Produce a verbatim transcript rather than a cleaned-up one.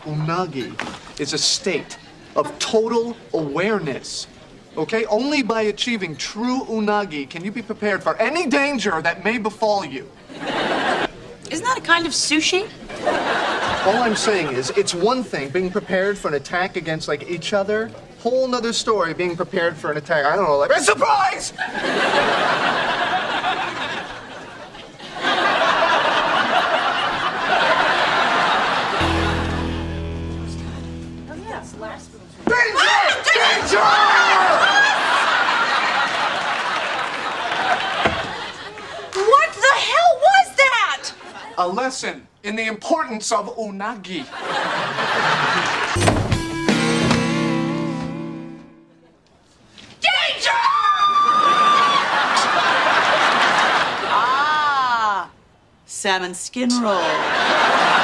Unagi is a state of total awareness. Okay? Only by achieving true unagi can you be prepared for any danger that may befall you. Isn't that a kind of sushi? All I'm saying is, it's one thing being prepared for an attack against, like, each other. Whole nother story being prepared for an attack. I don't know, like, a surprise! Danger! Danger! What the hell was that? A lesson in the importance of unagi. Danger! Ah, salmon skin roll.